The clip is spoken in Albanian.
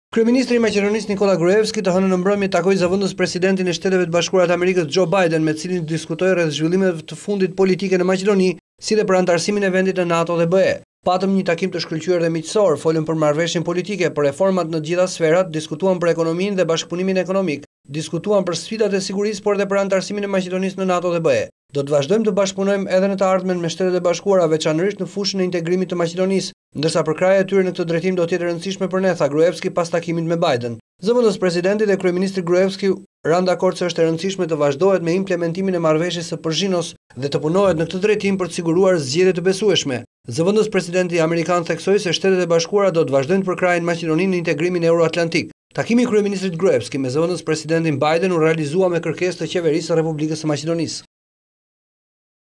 Kryeministri i Maqedonisë Nikola Gruevski të hënën në mbrëmje takoi zëvendës presidentin e Shteteve të Bashkuara të Amerikës Joe Biden, me të cilin diskutoi rreth zhvillimeve të fundit politike në Maqedoni, si dhe për anëtarësimin e vendit në NATO dhe BE. Patëm një takim të shkëlqyer dhe miqësor, folën për marrëveshjen politike, për reformat në të gjitha sferat, diskutuan për ekonominë dhe bashkëpunimin ekonomik, diskutuan për sfidat e sigurisë, por edhe për anëtarësimin e Maqedonisë në NATO dhe BE. Do të vazhdojmë të bashkëpunojmë edhe në të ardhmen me Shtetet e Bashkuara, veçanërisht në fushën e integrimit të Maqedonisë, ndërsa përkraja e tyre në këtë drejtim do të jetë e rëndësishme për ne, tha Gruevski pas takimit me Biden. Zëvendës presidenti dhe kryeministri Gruevski ranë dakord se është e rëndësishme të vazhdohet me implementimin e marrëveshjes së Përzhinos dhe të punohet në këtë drejtim për të siguruar zgjedhje të besueshme. Zëvendës presidenti amerikan theksoi se Shtetet e Bashkuara do të vazhdojnë të përkrajnë Maqedoninë në integrimin euroatlantik. Takimi i kryeministrit Gruevski me zëvendës presidentin Biden u realizua me kërkesë të qeverisë së Republikës së Maqedonisë.